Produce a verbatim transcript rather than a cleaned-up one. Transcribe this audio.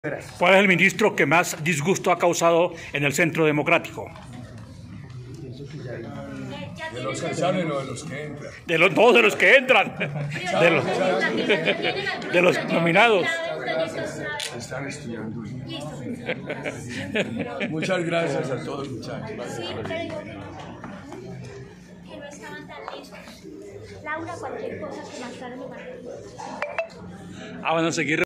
Gracias. ¿Cuál es el ministro que más disgusto ha causado en el Centro Democrático? ¿De los que salen o de los que entran? De los, no, de los que entran, de los, de los nominados. Están estudiando. Muchas gracias a todos, muchachos. Sí, pero digo que no estaban tan listos. Laura, cualquier cosa que más tarde me mande. Ah, van a seguir.